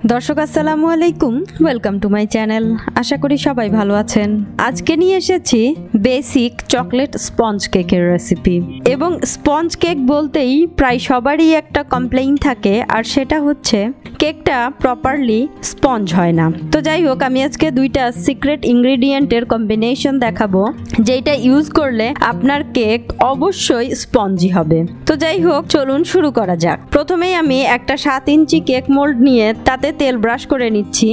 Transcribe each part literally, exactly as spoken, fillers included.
দর্শক আসসালামু আলাইকুম, ওয়েলকাম টু মাই চ্যানেল। আশা করি সবাই ভালো আছেন। আজকে নিয়ে এসেছি বেসিক চকলেট স্পঞ্জ কেকের রেসিপি। এবং স্পঞ্জ কেক বলতেই প্রায় সবারই একটা কমপ্লেইন থাকে, আর সেটা হচ্ছে কেকটা প্রপারলি স্পঞ্জ হয় না। তো যাই হোক, আমি আজকে দুইটা সিক্রেট ইনগ্রেডিয়েন্টের কম্বিনেশন দেখাবো, যেটা ইউজ করলে আপনার কেক অবশ্যই স্পঞ্জি হবে। তো যাই হোক, চলুন শুরু করা যাক। প্রথমেই আমি একটা সাত ইঞ্চি কেক মোল্ড নিয়ে তাতে তেল ব্রাশ করে নিচ্ছি।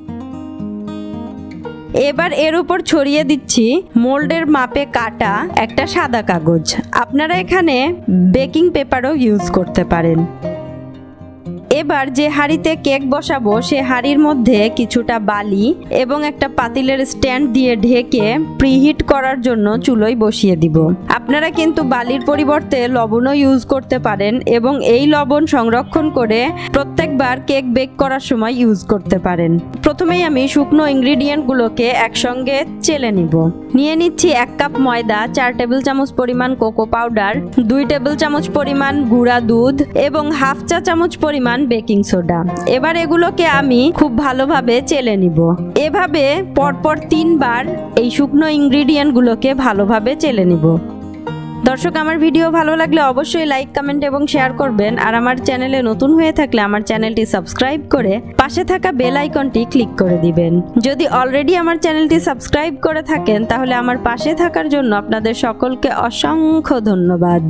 এবার এর উপর ছড়িয়ে দিচ্ছি মোল্ডের মাপে কাটা একটা সাদা কাগজ। আপনারা এখানে বেকিং পেপারও ইউজ করতে পারেন। এবার যে হাঁড়িতে কেক বসাবো সে হাঁড়ির মধ্যে কিছুটা বালি এবং একটা পাতিলের স্ট্যান্ড দিয়ে ঢেকে প্রিহিট করার জন্য চুলোয় বসিয়ে দিব। আপনারা কিন্তু বালির পরিবর্তে লবণও ইউজ করতে পারেন এবং এই লবণ সংরক্ষণ করে প্রত্যেকবার কেক বেক করার সময় ইউজ করতে পারেন। প্রথমেই আমি শুকনো ইনগ্রিডিয়েন্টগুলোকে একসঙ্গে চেলে নিব। নিয়ে নিচ্ছি এক কাপ ময়দা, চার টেবিল চামচ পরিমাণ কোকো পাউডার, দুই টেবিল চামচ পরিমাণ গুঁড়া দুধ এবং হাফ চা চামচ পরিমাণ বেকিং সোডা। এবার এগুলোকে আমি খুব ভালোভাবে চেলে নিব। এভাবে পরপর তিনবার এই শুকনো ইনগ্রিডিয়েন্টগুলোকে ভালোভাবে চেলে নিব। দর্শক, আমার ভিডিও ভালো লাগলে অবশ্যই লাইক, কমেন্ট এবং শেয়ার করবেন। আর আমার চ্যানেলে নতুন হয়ে থাকলে আমার চ্যানেলটি সাবস্ক্রাইব করে পাশে থাকা বেল আইকনটি ক্লিক করে দিবেন। যদি অলরেডি আমার চ্যানেলটি সাবস্ক্রাইব করে থাকেন তাহলে আমার পাশে থাকার জন্য আপনাদের সকলকে অসংখ্য ধন্যবাদ।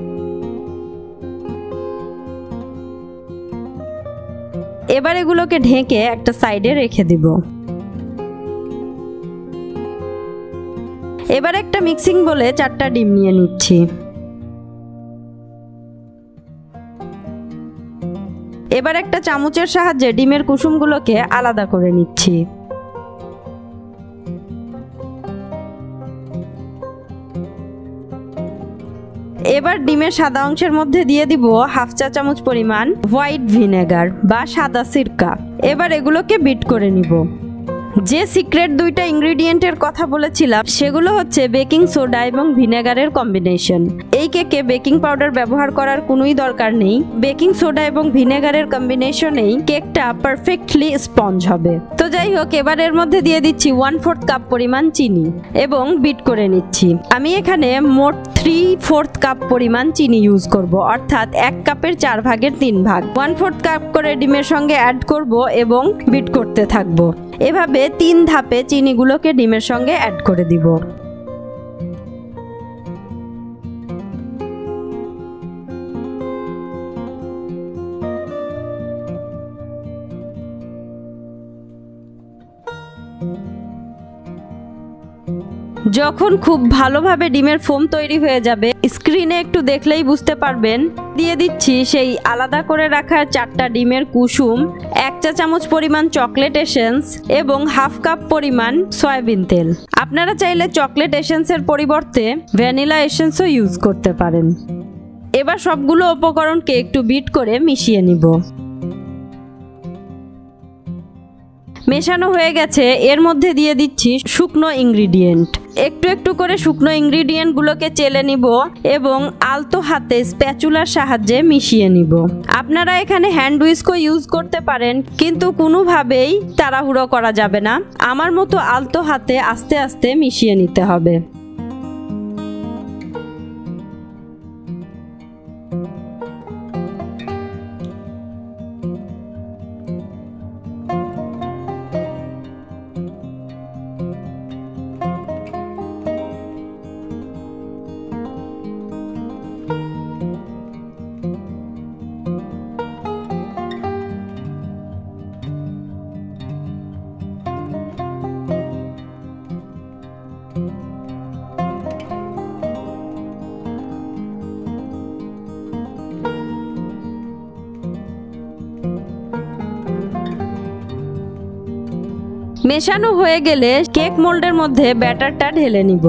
এবার এগুলোকে ঢেকে একটা সাইডে রেখে দিব। এবার একটা মিক্সিং বলে চারটা ডিম নিয়ে নিচ্ছি। এবার একটা চামচের সাহায্যে ডিমের কুসুমগুলোকে আলাদা করে নিচ্ছি। এবার ডিমের সাদা অংশের মধ্যে দিয়ে দিব হাফ চা চামচ পরিমাণ হোয়াইট ভিনেগার বা সাদা সিরকা। এবার এগুলোকে বিট করে নিব। যে সিক্রেট দুইটা ইনগ্রিডিয়েন্টের কথা বলেছিলাম সেগুলো হচ্ছে বেকিং সোডা এবং ভিনেগারের কম্বিনেশন। এই কেকে বেকিং পাউডার ব্যবহার করার কোনোই দরকার নেই। বেকিং সোডা এবং ভিনেগারের কম্বিনেশনেই কেকটা পারফেক্টলি স্পঞ্জ হবে। তো যাই হোক, এবার এর মধ্যে দিয়ে দিচ্ছি ওয়ান ফোর্থ কাপ পরিমাণ চিনি এবং বিট করে নিচ্ছি। আমি এখানে মোট থ্রি ফোর্থ কাপ পরিমাণ চিনি ইউজ করব, অর্থাৎ এক কাপের চার ভাগের তিন ভাগ। ওয়ান ফোর্থ কাপ করে ডিমের সঙ্গে অ্যাড করব এবং বিট করতে থাকবো। এভাবে তিন ধাপে চিনিগুলোকে ডিমের সঙ্গে অ্যাড করে দিব। যখন খুব ভালোভাবে ডিমের ফোম তৈরি হয়ে যাবে, স্ক্রিনে একটু দেখলেই বুঝতে পারবেন। দিয়ে দিচ্ছি সেই আলাদা করে রাখা চারটা ডিমের কুসুম, এক চা চামচ পরিমাণ চকলেট এসেন্স এবং হাফ কাপ পরিমাণ সয়াবিন তেল। আপনারা চাইলে চকলেট এসেন্সের পরিবর্তে ভ্যানিলা এসেন্সও ইউজ করতে পারেন। এবার সবগুলো উপকরণকে একটু বিট করে মিশিয়ে নিব। মেশানো হয়ে গেছে, এর মধ্যে দিয়ে দিচ্ছি শুকনো ইনগ্রিডিয়েন্ট। একটু একটু করে শুকনো ইনগ্রিডিয়েন্টগুলোকে চেলে নিব এবং আলতো হাতে স্প্যাচুলার সাহায্যে মিশিয়ে নিব। আপনারা এখানে হ্যান্ড হুইস্কও ইউজ করতে পারেন, কিন্তু কোনোভাবেই তাড়াহুড়ো করা যাবে না। আমার মতো আলতো হাতে আস্তে আস্তে মিশিয়ে নিতে হবে। মেশানো হয়ে গেলে কেক মোল্ডের মধ্যে ব্যাটারটা ঢেলে নিব।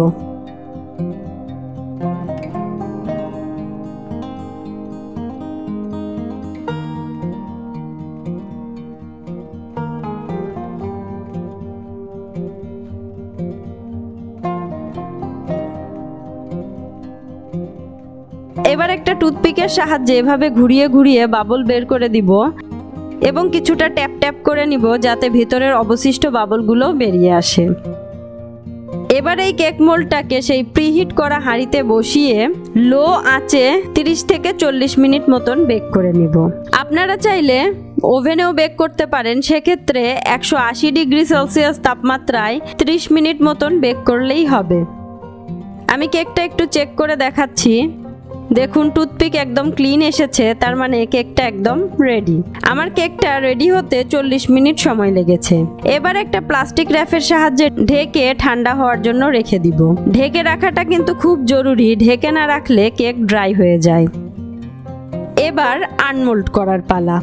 এবার একটা টুথপিকের সাহায্যে এভাবে ঘুরিয়ে ঘুরিয়ে বাবল বের করে দিব। এবং কিছুটা ট্যাপ ট্যাপ করে নিব যাতে ভিতরের অবশিষ্ট বাবলগুলো বেরিয়ে আসে। এবার এই কেক মোল্ডটাকে সেই প্রিহিট করা হাঁড়িতে বসিয়ে লো আঁচে তিরিশ থেকে চল্লিশ মিনিট মতন বেক করে নিব। আপনারা চাইলে ওভেনেও বেক করতে পারেন, সেক্ষেত্রে একশো আশি ডিগ্রি সেলসিয়াস তাপমাত্রায় ত্রিশ মিনিট মতন বেক করলেই হবে। আমি কেকটা একটু চেক করে দেখাচ্ছি। দেখুন টুথপিক একদম ক্লিন এসেছে, তার মানে কেকটা একদম রেডি। আমার কেকটা রেডি হতে চল্লিশ মিনিট সময় লেগেছে। এবার একটা প্লাস্টিক র্যাপের সাহায্যে ঢেকে ঠান্ডা হওয়ার জন্য রেখে দিব। ঢেকে রাখাটা কিন্তু খুব জরুরি, ঢেকে না রাখলে কেক ড্রাই হয়ে যায়। এবার আনমোল্ড করার পালা।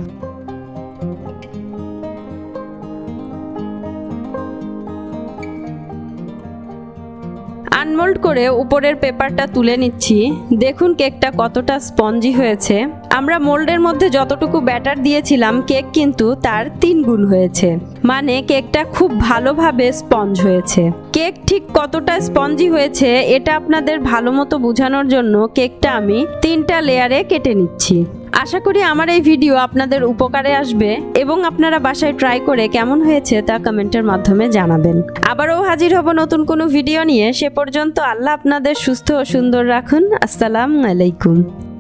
আনমোল্ড করে উপরের পেপারটা তুলে নিচ্ছি। দেখুন কেকটা কতটা স্পঞ্জি হয়েছে। আমরা মোল্ডের মধ্যে যতটুকু ব্যাটার দিয়েছিলাম কেক কিন্তু তার তিন গুণ হয়েছে, মানে কেকটা খুব ভালোভাবে স্পঞ্জ হয়েছে। কেক ঠিক কতটা স্পঞ্জি হয়েছে এটা আপনাদের ভালো মতো বোঝানোর জন্য কেকটা আমি তিনটা লেয়ারে কেটে নিচ্ছি। আশা করি আমার এই ভিডিও আপনাদের উপকারে আসবে এবং আপনারা বাসায় ট্রাই করে কেমন হয়েছে তা কমেন্টের মাধ্যমে জানাবেন। আবারও হাজির হব নতুন কোনো ভিডিও নিয়ে। সে পর্যন্ত আল্লাহ আপনাদের সুস্থ ও সুন্দর রাখুন। আসসালামু আলাইকুম।